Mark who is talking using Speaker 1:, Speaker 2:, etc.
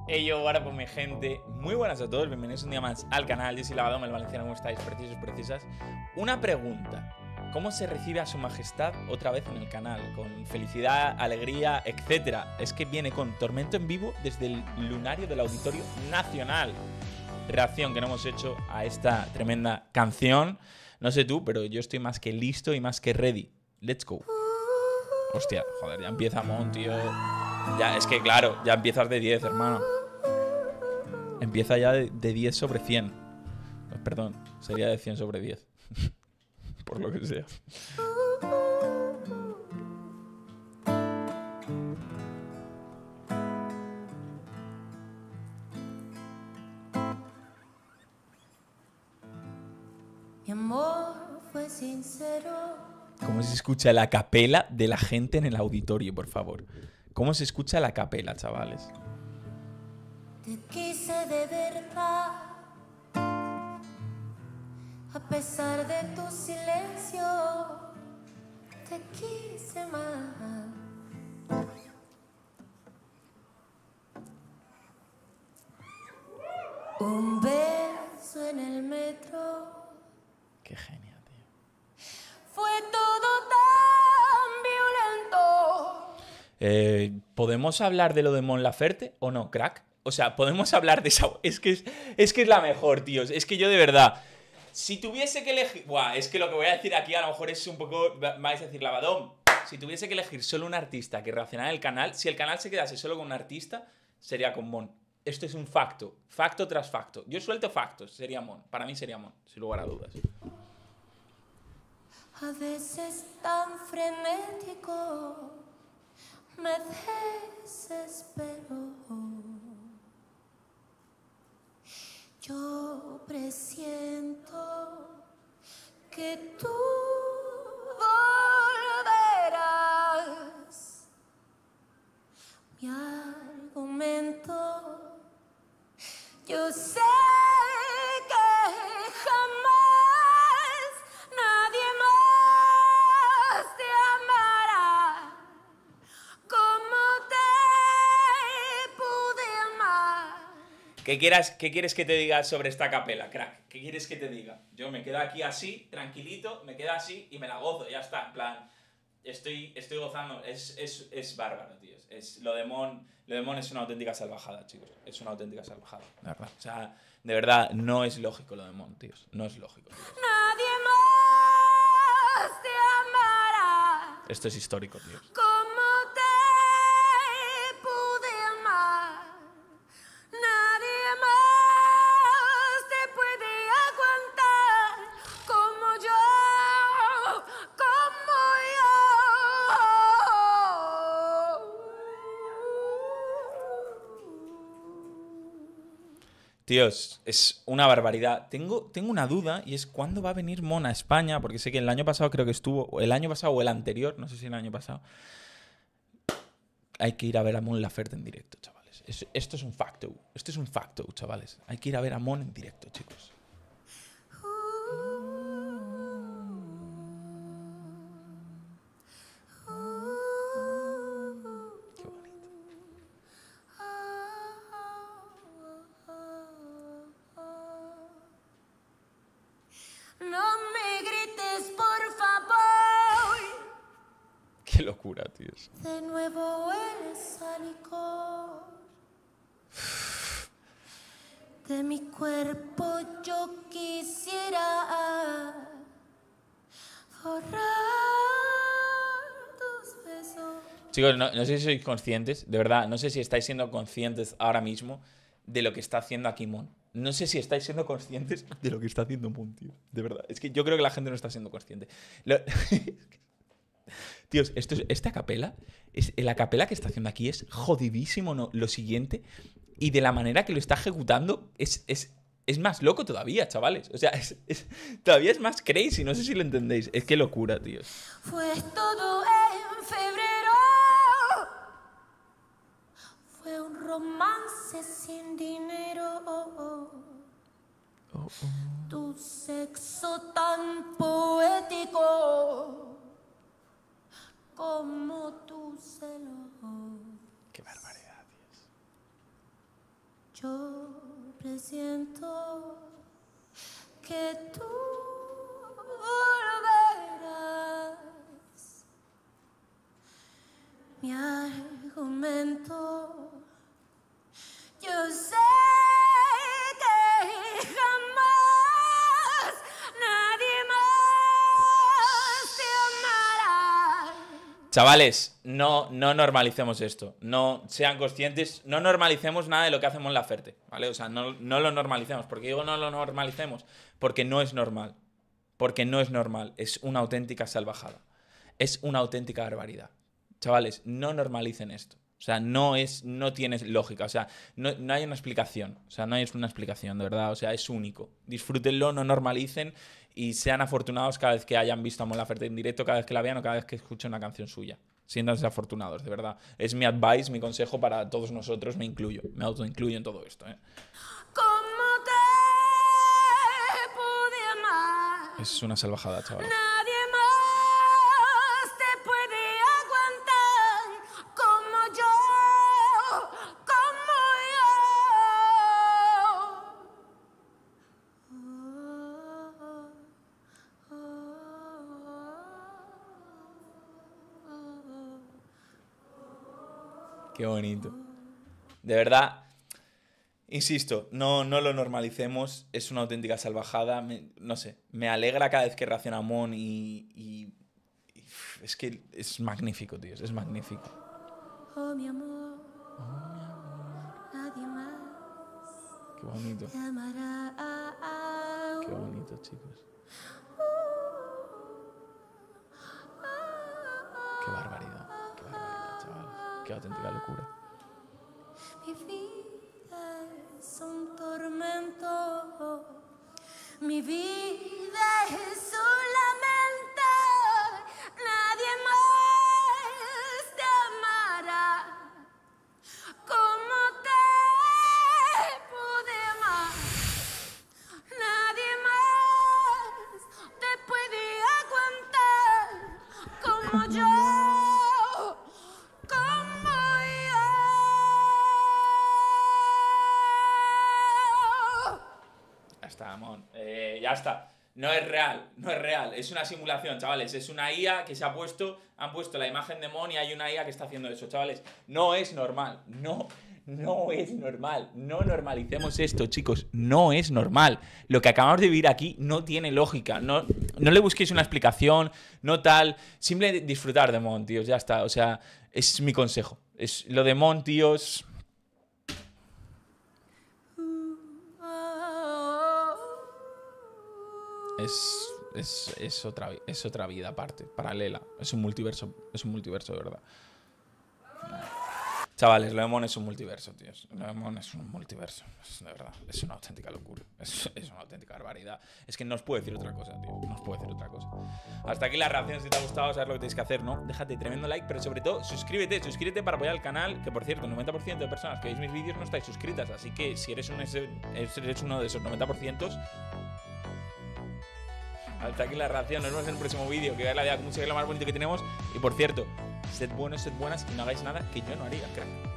Speaker 1: Hey yo, ahora pues mi gente, muy buenas a todos, bienvenidos un día más al canal. Yo soy Lavadome, el valenciano, ¿cómo estáis? Precisos, precisas. Una pregunta, ¿cómo se recibe a su majestad otra vez en el canal? Con felicidad, alegría, etcétera. Es que viene con Tormento en vivo desde el lunario del Auditorio Nacional. Reacción que no hemos hecho a esta tremenda canción. No sé tú, pero yo estoy más que listo y más que ready. Let's go. Hostia, joder, ya empieza Mon, tío. Ya, es que claro, ya empiezas de 10, hermano. Empieza ya de 10 sobre 100. Perdón, sería de 100 sobre 10. Por lo que sea.
Speaker 2: Mi amor fue sincero.
Speaker 1: ¿Cómo se escucha la capela de la gente en el auditorio, por favor? ¿Cómo se escucha la capela, chavales?
Speaker 2: Te quise de verdad, a pesar de tu silencio, te quise más. Un beso en el metro.
Speaker 1: Qué genial, tío.
Speaker 2: Fue todo tan violento.
Speaker 1: ¿Podemos hablar de lo de Mon Laferte o no, crack? O sea, podemos hablar de esa... Es que es la mejor, tíos. Es que yo de verdad... Si tuviese que elegir... Buah, es que lo que voy a decir aquí a lo mejor es un poco... Vais a decir, Lavadón. Si tuviese que elegir solo un artista que reaccionara el canal, si el canal se quedase solo con un artista, sería con Mon. Esto es un facto. Facto tras facto. Yo suelto factos. Sería Mon. Para mí sería Mon, sin lugar a dudas.
Speaker 2: A veces tan frenético, me desespero. Yo presiento que tú volverás. Mi argumento, yo sé que jamás nadie más te amará como te pude amar.
Speaker 1: ¿Qué quieres que te diga sobre esta capela, crack? ¿Qué quieres que te diga? Yo me quedo aquí así, tranquilito, me quedo así y me la gozo, ya está, en plan... Estoy gozando, es bárbaro, tíos. Lo de Mon es una auténtica salvajada, chicos. Es una auténtica salvajada, de verdad. O sea, de verdad, no es lógico lo de Mon, tíos. No es lógico, tíos.
Speaker 2: Nadie más te amará
Speaker 1: Esto es histórico, tíos.
Speaker 2: como te pude amar. Nadie más te puede aguantar como yo, como yo.
Speaker 1: Tíos, es una barbaridad. Tengo una duda y es cuándo va a venir Mon a España, porque sé que el año pasado creo que estuvo, o el año pasado o el anterior, no sé si el año pasado. Hay que ir a ver a Mon Laferte en directo, chavales. Esto es un facto. Esto es un facto, chavales. Hay que ir a ver a Mon en directo, chicos. Qué bonito.
Speaker 2: No me grites, por favor.
Speaker 1: Qué locura, tíos.
Speaker 2: De nuevo eres licor. De mi cuerpo yo quisiera borrar tus besos.
Speaker 1: Chicos, no sé si sois conscientes, de verdad, no sé si estáis siendo conscientes ahora mismo de lo que está haciendo aquí Mon. No sé si estáis siendo conscientes de lo que está haciendo Mon, tío. De verdad. Es que yo creo que la gente no está siendo consciente. Tíos, esta capela, la capela que está haciendo aquí es jodidísimo, ¿no? Lo siguiente. Y de la manera que lo está ejecutando es más loco todavía, chavales. O sea, todavía es más crazy. No sé si lo entendéis. Es que locura, tíos.
Speaker 2: Fue todo en febrero. Fue un romance sin dinero. Tu sexo tan poético como tu celo.
Speaker 1: Qué barbaridad, Dios.
Speaker 2: Yo presiento que tú volverás. Mi argumento, yo sé que jamás nadie más te amará.
Speaker 1: Chavales, no normalicemos esto. No sean conscientes, no normalicemos nada de lo que hacemos en la Ferte, ¿vale? O sea, no lo normalicemos. ¿Por qué digo no lo normalicemos? Porque no es normal. Porque no es normal. Es una auténtica salvajada. Es una auténtica barbaridad. Chavales, no normalicen esto. O sea, no tiene lógica. O sea, no hay una explicación. O sea, no hay una explicación, de verdad. O sea, es único. Disfrútenlo, no normalicen y sean afortunados cada vez que hayan visto a Mon Laferte en directo, cada vez que la vean o cada vez que escuchen una canción suya. Siéntanse afortunados, de verdad. Es mi advice, mi consejo para todos nosotros. Me incluyo, me autoincluyo en todo esto, ¿eh?
Speaker 2: ¿Cómo te pude amar?
Speaker 1: Es una salvajada, chavales.
Speaker 2: Nadie más te puede aguantar como yo, como yo.
Speaker 1: Qué bonito. De verdad, insisto, no lo normalicemos. Es una auténtica salvajada. No sé, me alegra cada vez que reacciona Mon y es que es magnífico, tío. Es magnífico.
Speaker 2: Oh, mi amor, nadie más
Speaker 1: Qué bonito.
Speaker 2: te amará.
Speaker 1: Qué bonito, chicos. Qué barbaridad, chavales. Qué auténtica locura.
Speaker 2: Mi vida es un tormento, mi vida es un lamento, nadie más te amará como te pude amar, nadie más te puede aguantar como yo.
Speaker 1: Ya está. No es real. Es una simulación, chavales. Es una IA que han puesto la imagen de Mon y hay una IA que está haciendo eso, chavales. No es normal. No es normal. No normalicemos esto, chicos. No es normal. Lo que acabamos de vivir aquí no tiene lógica. No le busquéis una explicación, no tal. Simplemente disfrutar de Mon, tíos. Ya está. O sea, es mi consejo. Es lo de Mon, tíos. Es otra vida aparte, paralela. Es un multiverso de verdad. Chavales, lo de Mon es un multiverso, tíos. Lo de Mon es un multiverso. De verdad, es una auténtica locura. Es una auténtica barbaridad. Es que no os puedo decir otra cosa, tío. No os puedo decir otra cosa. Hasta aquí las reacciones. Si te ha gustado, sabes lo que tenéis que hacer, ¿no? Déjate tremendo like, pero sobre todo, suscríbete para apoyar al canal. Que por cierto, el 90% de personas que veis mis vídeos no estáis suscritas. Así que si eres uno de esos 90%. Hasta aquí la reacción, nos vemos en el próximo vídeo. Que veáis la vida como un lo más bonito que tenemos. Y por cierto, sed buenos, sed buenas y no hagáis nada que yo no haría, crack.